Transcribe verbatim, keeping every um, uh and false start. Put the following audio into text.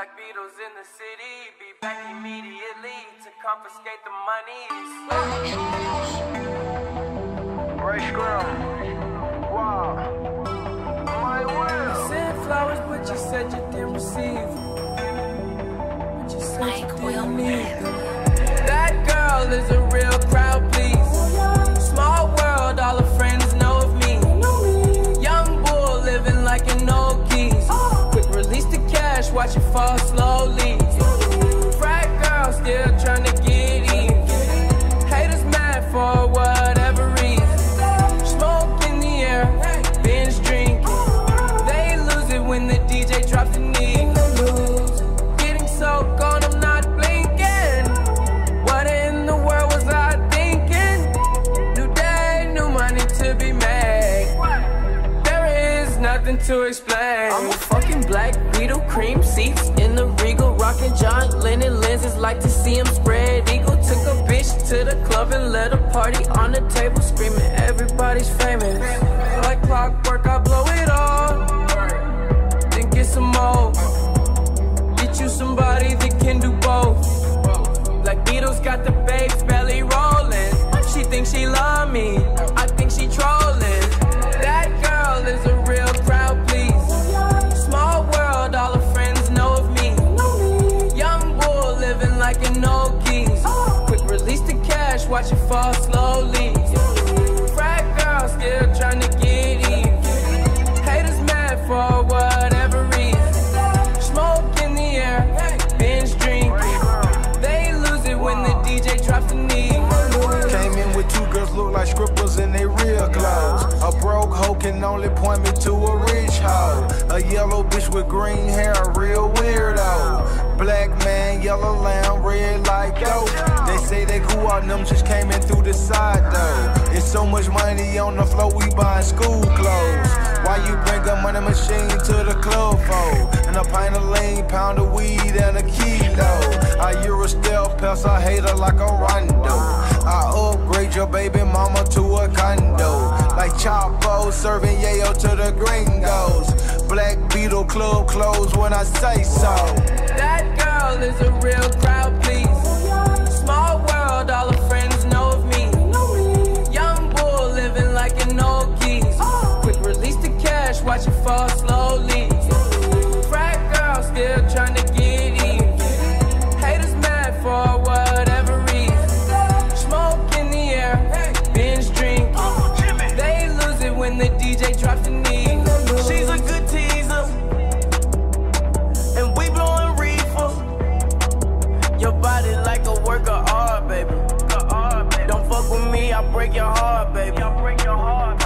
Black Beatles in the city, be back immediately to confiscate the money. Ray Scrum. Wow. My will. You sent flowers, but you said you didn't receive. But you said you didn't need them. That girl is a real crowd, please. Small world, all her friends know of me. Young bull living like an old keys. Quick release the cash, watch it fall slowly. Frat girl still trying to get in. Haters mad for whatever reason. Smoke in the air, binge drinking. They lose it when the D J drops the knee. Getting so gone, I'm not blinking. What in the world was I thinking? New day, new money to be made. There is nothing to explain. I'm a fucking Black Beetle, cream seats in the Regal, rocking John Lennon lenses, like to see him spread eagle. Took a bitch to the club and let a party on the table, screaming everybody's famous. Like clockwork, I blow it all, then get some more. Get you somebody that can do both. Black Beatles got the babes belly rolling. She thinks she love me, I think she trolling. That girl is a real crowd, please. Small world, all her friends know of me. Young bull living like an old keys. Quick release the cash, watch it fall slowly. Frat girl still trying to get in. Haters mad for whatever reason. Smoke in the air, binge drinking. They lose it when the D J drops the knee. Came in with two girls look like strippers in they real clothes. A broke hoe can only point me to a rich hoe. A yellow bitch with green hair, a real weirdo. Black man, yellow lamb, red like dope. They say they cool out, them just came in through the side though. It's so much money on the floor, we buying school clothes. Why you bring a money machine to the club for? And a pint of lean, pound of weed, and a kilo. I Euro stealth pest, I hate her like a rondo. I upgrade your baby mama to a condo. Like Chapo serving yayo to the gringos. Black Beetle club closed when I say so. That girl is a real crowd, please. Small world, all her friends know of me. Young bull living like an old keys. Quick release the cash, watch it fall slowly. Frat girl still trying to get in. Haters mad for whatever reason. Smoke in the air, binge drinking. They lose it when the D J drops the knee. She's a good teaser, and we blowing reefer. Your body like a work of art, baby. Don't fuck with me, I'll break your heart, baby.